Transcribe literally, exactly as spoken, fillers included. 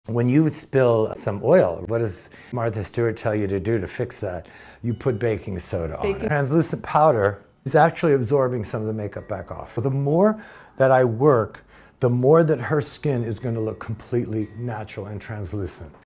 When you spill some oil, what does Martha Stewart tell you to do to fix that? You put baking soda on it. Translucent powder is actually absorbing some of the makeup back off. The more that I work, the more that her skin is going to look completely natural and translucent.